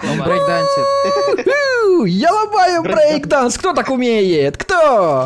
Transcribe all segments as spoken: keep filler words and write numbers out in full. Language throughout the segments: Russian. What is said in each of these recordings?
Он брейкдансит. Я ломаю брейкданс. Кто так умеет? Кто?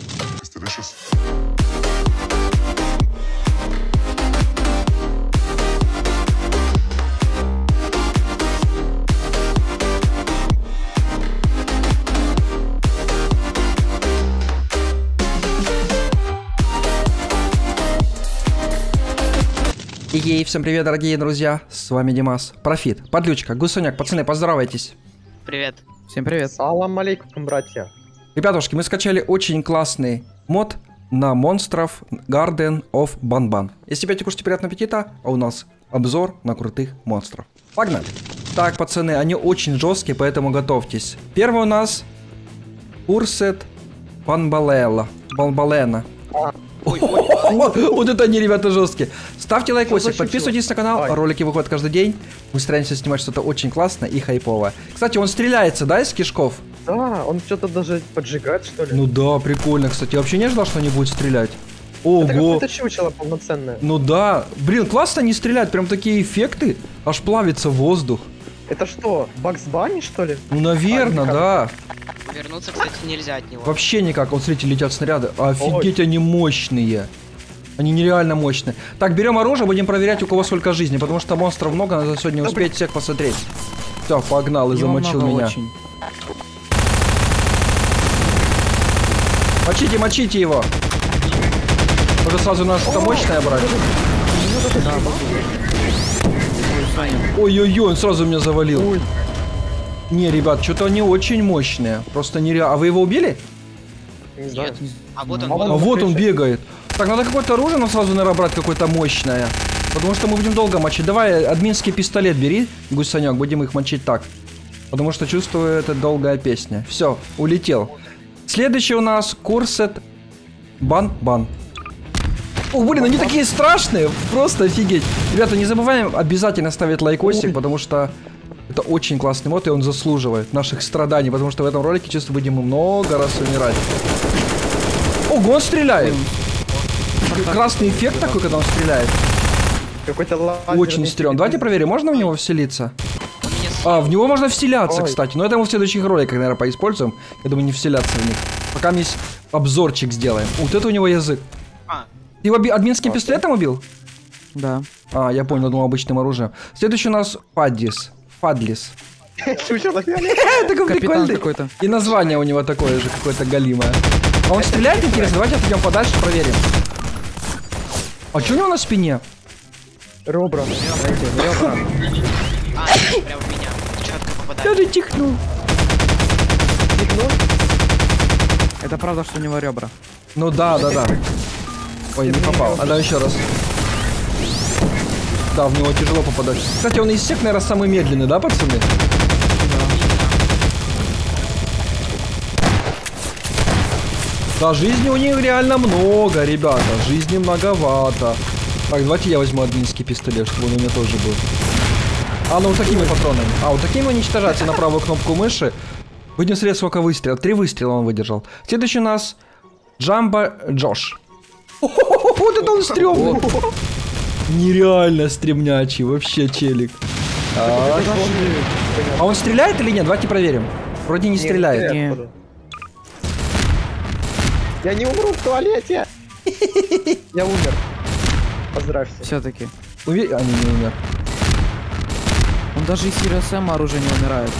Ей, всем привет, дорогие друзья, с вами Димас, Профит, Подлючка, Гусуняк, пацаны, поздоровайтесь. Привет. Всем привет. Салам алейкум, братья. Ребятушки, мы скачали очень классный мод на монстров Garden of Banban. Если опять кушайте, приятного аппетита, а у нас обзор на крутых монстров. Погнали. Так, пацаны, они очень жесткие, поэтому готовьтесь. Первый у нас Курсет Банбалела. Банбалена. Ой, ой, ой. Вот это они, ребята, жесткие. Ставьте лайкосик, подписывайтесь на канал, Ой. ролики выходят каждый день. Мы стараемся снимать что-то очень классное и хайповое. Кстати, он стреляется, да, из кишков? Да, он что-то даже поджигает, что ли? Ну да, прикольно, кстати. Я вообще не ожидал, что они будут стрелять. Ого. Это какое-то чучело полноценное. Ну да. Блин, классно они стреляют, прям такие эффекты. Аж плавится воздух. Это что, Бакс Банни, что ли? Ну, наверное, а, да. Вернуться, кстати, нельзя от него. Вообще никак. Вот, смотрите, летят снаряды. Офигеть, Ой. они мощные. Они нереально мощные. Так, берем оружие, будем проверять, у кого сколько жизни, потому что монстров много, надо сегодня успеть всех посмотреть. Все, погнал и замочил меня. Очень. Мочите, мочите его. Уже сразу надо что-то мощное брать. Ой-ой-ой, он сразу меня завалил. Ой. Не, ребят, что-то они очень мощные. Просто нереально. А вы его убили? Не знаю. А вот он, а вот он, он, вот он бегает. Так, надо какое-то оружие нам сразу, наверное, брать какое-то мощное. Потому что мы будем долго мочить. Давай админский пистолет бери, Гусанек, будем их мочить так. Потому что чувствую, это долгая песня. Все, улетел. Следующий у нас Курсет Банбан. О, блин, они такие страшные. Просто офигеть. Ребята, не забываем обязательно ставить лайкосик, потому что это очень классный мод, и он заслуживает наших страданий. Потому что в этом ролике, честно, будем мы много раз умирать. Ого, он стреляет. Красный эффект такой, когда он стреляет. Какой-то очень стрём. Давайте проверим, можно в него вселиться? А, в него можно вселяться, Ой. кстати. Но это мы в следующих роликах, наверное, поиспользуем. Я думаю, не вселяться в них. Пока мы обзорчик сделаем. Вот это у него язык. А. Ты его админским пистолетом убил? Да. А, я понял, думал, обычным оружием. Следующий у нас Фаддис. Фадлис. Такой прикольный какой-то. И название у него такое же, какое-то галимое. А он стреляет, интересно? Давайте отойдем подальше, проверим. А что у него на спине? Ребра. Ребра. А, прям в меня. Четко попадает. Я же чихнул. Чихнул? Это правда, что у него ребра. Ну да, да, да. Ой, не попал. А да, еще раз. Да, в него тяжело попадать. Кстати, он из всех, наверное, самый медленный, да, пацаны? Да, жизни у них реально много, ребята. Жизни многовато. Так, давайте я возьму админский пистолет, чтобы он у меня тоже был. А, ну вот такими патронами. А, вот такими уничтожайте на правую кнопку мыши. Будем смотреть, сколько выстрелов. Три выстрела он выдержал. Следующий у нас Джамбо Джош. Вот это он стрёмный. Нереально стремнячий, вообще челик. А, а он стреляет или нет? Давайте проверим. Вроде не, не стреляет. Не. Я не умру в туалете. Я умер. Поздравься. Все-таки. Уви... А, не, не умер. Он даже из Сириус Эм оружия не умирает.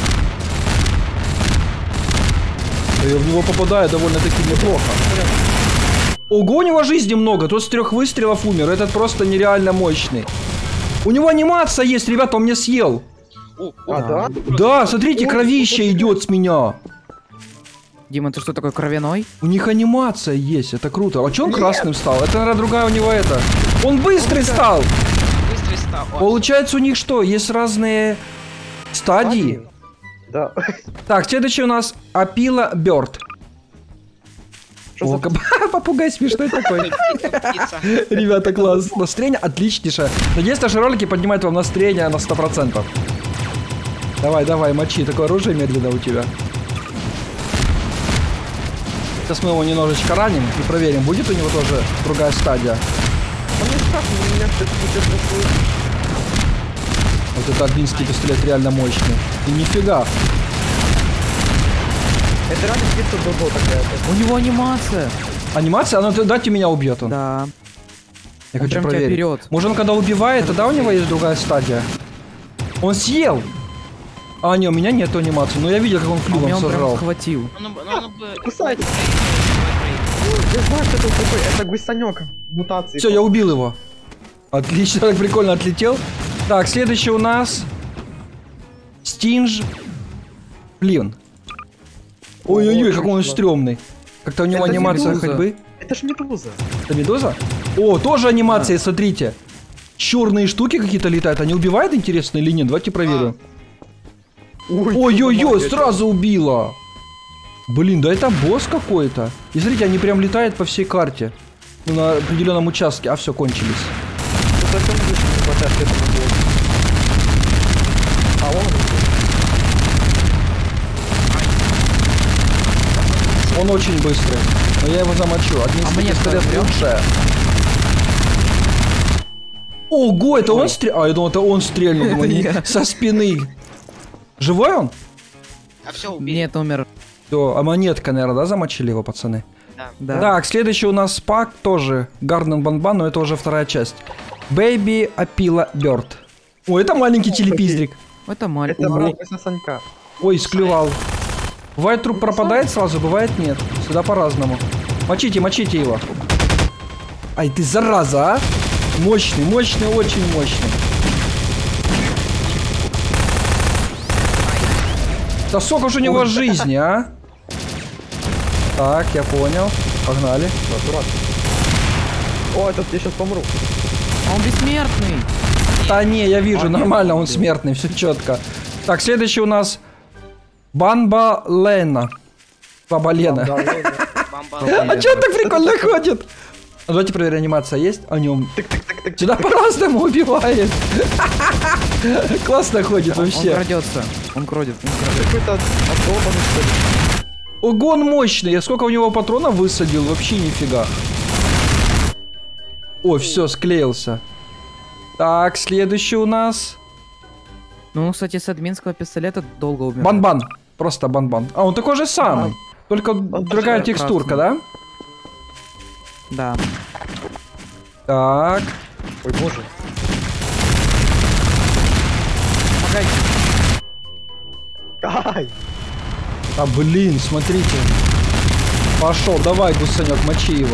Я в него попадаю довольно-таки неплохо. Ого, у него жизни много. Тот с трех выстрелов умер. Этот просто нереально мощный. У него анимация есть, ребята, он меня съел. А, да? Да, смотрите, кровище идет с меня. Дима, ты что такой кровяной? У них анимация есть, это круто. А че он Нет. красным стал? Это, наверное, другая у него это. Он быстрый стал. Быстрый стал. Получается, у них что, есть разные стадии? Да. Так, следующий у нас Апила Бёрд. О, за... попугай смешной такой. Ребята, класс. Настроение отличнейшее. Надеюсь, наши ролики поднимают вам настроение на сто процентов. Давай, давай, мочи. Такое оружие медленно у тебя. Сейчас мы его немножечко раним и проверим, будет у него тоже другая стадия. Вот это админский пистолет реально мощный. И нифига. Это реально птица Додо такая. У него анимация. Анимация, она дайте меня убьет он. Да. Я Он хочу прям тебя проверить. берет. Может он когда убивает, тогда у него есть другая стадия. Он съел! А, не, у меня нет анимации. Но я видел, как он А клювом меня он прям сожрал. схватил. Ну, ну, ну, бы... Кусайте. Я знаю, что это такой. Это гусанек. Мутации. Все, я убил его. Отлично, так прикольно отлетел. Так, следующий у нас... Стинж. Блин. Ой-ой-ой, какой он стрёмный. Как-то у него Это анимация медуза. ходьбы. Это ж медуза. Это медуза? О, тоже анимация, смотрите. Черные штуки какие-то летают. Они убивают, интересно, или нет? Давайте проверим. Ой-ой-ой, сразу убила. Блин, да это босс какой-то. И смотрите, они прям летают по всей карте. Ну, на определенном участке. А, все, кончились. Совсем не хватает к этому боссу. А он... Он очень быстрый. Но я его замочу. Один А мне пистолет кто лучше. Ого, это он стрельнул? А, я думал, это он стрельнул. Это Думаю, не- я. Со спины. Живой он? А все, убили. Нет, умер. Все, а монетка, наверное, да, замочили его, пацаны? Да. Да. Так, следующий у нас пак тоже. Гарден Банбан, но это уже вторая часть. Baby Апила Бёрд. О, это маленький телепиздрик. Это маленький. Это брат Санька. Ой, склевал. Бывает труп пропадает сразу, бывает нет. Всегда по-разному. Мочите, мочите его. Ай, ты зараза, а? Мощный, мощный, очень мощный. Да сколько же у него жизни, а? Так, я понял. Погнали. Аккуратно. О, этот я сейчас помру. А он бессмертный. Да не, я вижу, А, нет, нормально, он нет. смертный, все четко. Так, следующий у нас Банба Лена. Баба Лена. Да, да, да. Бамба. А че он так прикольно ходит? А давайте проверим, анимация есть о нем. Тык-тык-тык-тык. Сюда по-разному убивает. Классно ходит Он вообще. крадется. Он крадет. Он крадет. Какой-то обдолбанный, что ли. Ого, он мощный. Я сколько у него патронов высадил? Вообще нифига. Ой, все, склеился. Так, следующий у нас Ну, кстати, с админского пистолета долго умер. Бан-бан. Просто бан-бан. А, он такой же самый. Только другая тоже текстурка, да? Да. Так. Ой, боже. Помогайте. Ай! А, блин, смотрите. Пошел, давай, гусанек, мочи его.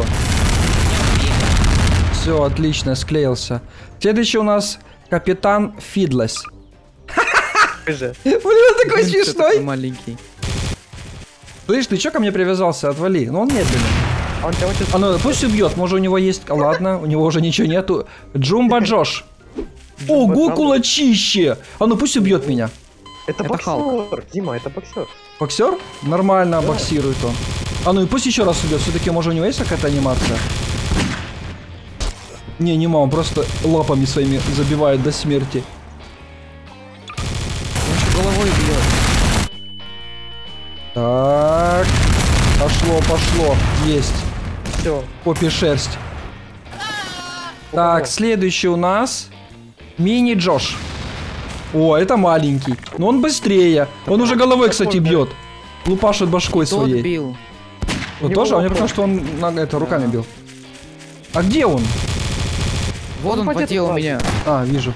Все, отлично, склеился. Следующий у нас капитан Фидлес. Ты же. Блин, он такой Блин, что такой смешной. маленький. Слышь, ты чё ко мне привязался? Отвали. Ну он медленный. А он тебя очень... А ну пусть убьет, может у него есть... А, ладно, у него уже ничего нету. Джумба Джош. Ого, кулачище! А ну пусть убьет меня. Это Это Халк. боксер, Дима, это боксер. Боксер? Нормально боксирует он. А ну и пусть еще раз убьет. Все-таки, может, у него есть какая-то анимация? Не, не он просто лапами своими забивает до смерти. Он еще головой бьет. Так. Пошло, пошло. Есть. Все. Попе шерсть. Так, следующий у нас Мини Джош. О, это маленький. Но он быстрее. Он уже головой, кстати, бьет. Лупашит башкой Тот своей. бил. Вот У тоже? А него мне вопрос. потому что он на это руками Да. бил. А где он? Вот Он он пойдет потел у плачет. меня. А, вижу.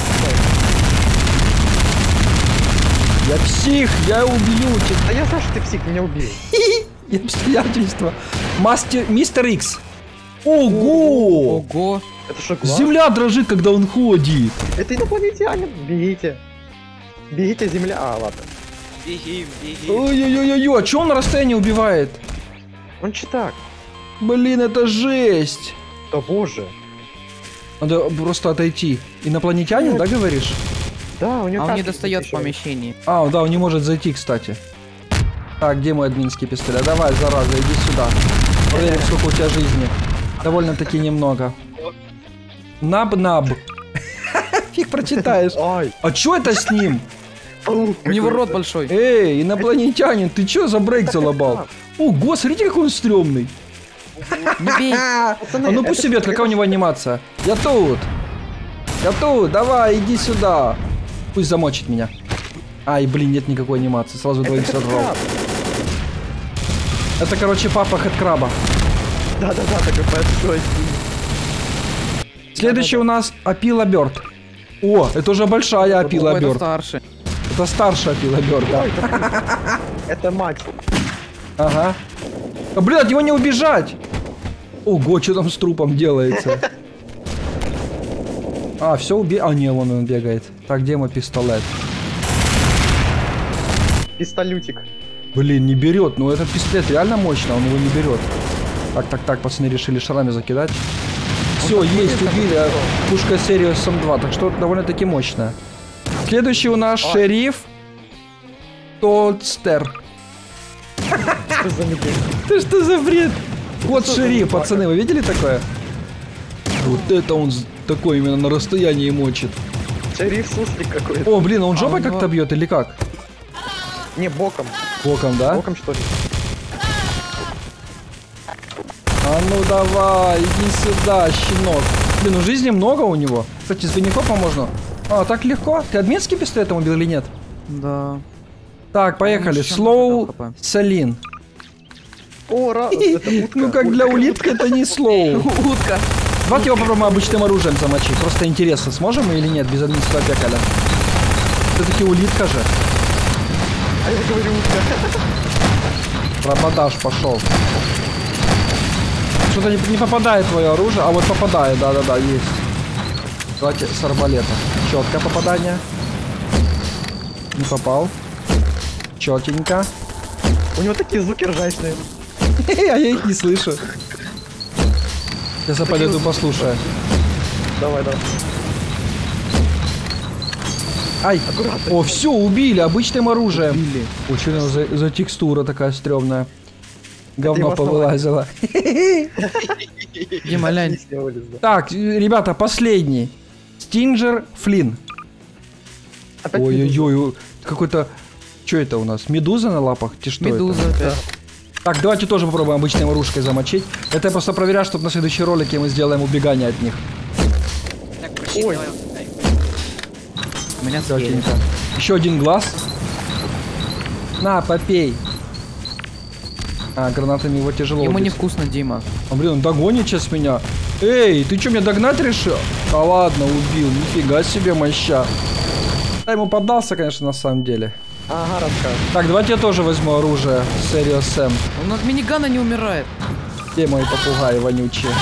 Я псих, я убью тебя. А я знаю, что ты псих, меня убили. Я обстоятельства. Мастер, мистер Икс. Ого! Ого. Это что, глаз? Земля дрожит, когда он ходит. Это инопланетянин. Бегите. Бегите, земля. А, ладно. Беги, беги. Ой-ой-ой-ой, а чё он на расстоянии убивает? Он читак. Блин, это жесть. Да боже. Надо просто отойти. Инопланетянин, да, говоришь? Да, у него А он не карточки достает в еще. помещении. А, да, он не может зайти, кстати. Так, где мой админский пистолет? Давай, зараза, иди сюда. Проверим, сколько у тебя жизни. Довольно-таки немного. Наб-наб. Фиг прочитаешь. Ай. А чё это с ним? Паук У него какой-то. рот большой. Эй, инопланетянин, ты чё за брейк залобал? Ого, смотрите, какой он стрёмный. Не бей. Пацаны, А ну это пусть что, себе, какая у него анимация. Я тут. Я тут, давай, иди сюда. Пусть замочит меня. Ай, блин, нет никакой анимации. Сразу двоих сожрал. Это, короче, папа хэдкраба. Да-да-да, такой большой. Следующий у нас Апила Бёрд. О, это уже большая Апила Это Бёрд. старше. Это старшая Апила Бёрд, да. Это мать. Ага. А, блин, от него не убежать. Ого, что там с трупом делается? А, все уби... А, не, вон он бегает. Так, где мой пистолет? Пистолютик. Блин, не берет. Ну, этот пистолет реально мощно, он его не берет. Так, так, так, пацаны решили шарами закидать. Все, есть, убили. а, Пушка Serious эм два, так что довольно-таки мощная. Следующий у нас Ой. шериф Тодстер. Что за медведь? Ты что за бред? Вот Что за шериф, собака? пацаны, вы видели такое? Вот это он з- такой именно на расстоянии мочит. Шериф суслик какой-то. О, блин, а он жопой А, как-то ну. бьет или как? Не, боком. Боком, да? Боком, что ли? А ну давай, иди сюда, щенок. Блин, ну жизни много у него. Кстати, с двойникопом можно. А, так легко. Ты админский пистолетом убил или нет? Да. Так, поехали. еще Слоу накидал хп. Салин. О, раз, это утка. Ну как для улитки это не слоу. Утка. Давайте его попробуем обычным оружием замочить. Просто интересно, сможем мы или нет без админского пекаля. Все-таки улитка же. А я говорю утка. Пропадаш пошел. Что-то не, не попадает твое оружие. А вот попадает, да-да-да, есть. Давайте с арбалета. Четкое попадание. Не попал. Четенько. У него такие звуки ржачные. А я их не слышу. Сейчас я пойду послушаю. Давай, давай. Ай! Аккуратно. О, все, убили обычным оружием. Убили. Ой, что это за, за текстура такая стрёмная? Говно его слова. повылазило. Дима, лянь. Не вылез, да. Так, ребята, последний. Стинджер Флинн. Опять медуза. Ой-ой-ой, какой-то... Что это у нас? Медуза на лапах? Ты что Медуза это? опять. Так, давайте тоже попробуем обычной оружкой замочить. Это я просто проверяю, чтобы на следующем ролике мы сделаем убегание от них. Так, прощи, Ой. давай. Ай. Меня съели. Четенько. Еще один глаз. На, попей. А, гранатами его тяжело Ему убить. невкусно, Дима. А, блин, он догонит сейчас меня. Эй, ты что, меня догнать решил? Да ладно, убил. Нифига себе моща. Я ему поддался, конечно, на самом деле. Ага, расскажешь. Так, давайте я тоже возьму оружие. Serious эм. Он от минигана не умирает. Где мои попугаи вонючие?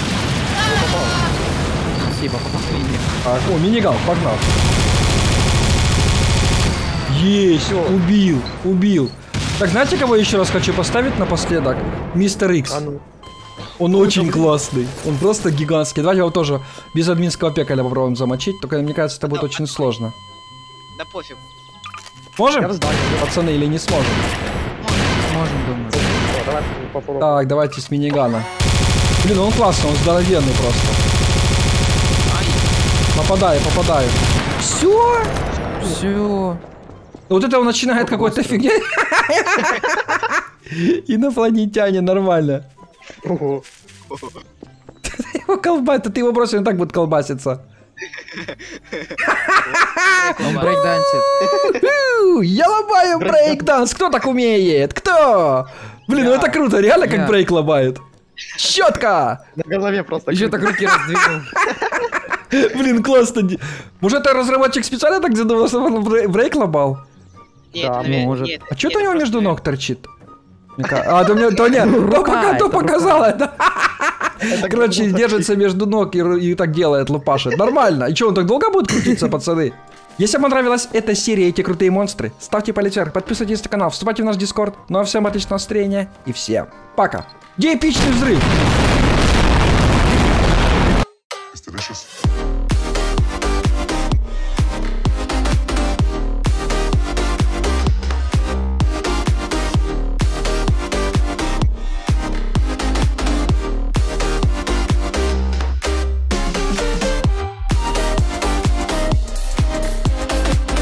Спасибо, помогли мне. Так, о, миниган, погнал. Есть, убил, убил. Так, знаете, кого я еще раз хочу поставить напоследок? Мистер Икс. А ну. Он очень классный. Он просто гигантский. Давайте его тоже без админского пекаля попробуем замочить. Только мне кажется, это будет очень сложно. Да пофиг. Можем? Я в здании. Пацаны, или не сможем? Можем, думаю. О, давай попробуем. Так, давайте с минигана. Блин, он классный, он здоровенный просто. Ай. Попадаю, попадаю. Все. Все. Вот это он начинает какой-то фигня. Инопланетяне, нормально. Ого. Его колбасит, ты его бросил, он так будет колбаситься. Он брейкдансит. Фу, Я ломаю брейк-данс. Кто так умеет? Кто? Блин, ну Я. это круто, реально как Я. брейк ломает. Четко. На голове просто. Еще круто. так руки раздвинул. Блин, классно. Может, это разработчик специально так сделал, чтобы он брей- брейк ломал? Нет, Да, наверное, может. нет, А что нет, у него это между просто- ног торчит? Мне ка- А, то мне, то нет, то Рука, пока, то это рука. показала это. Это Короче, как держится между ног и, ру- и так делает, лупашит. Нормально. И что, он так долго будет крутиться, пацаны? Если вам понравилась эта серия, эти крутые монстры, ставьте палец вверх, подписывайтесь на канал, вступайте в наш дискорд. Ну а всем отличного настроения и всем пока. Где эпичный взрыв?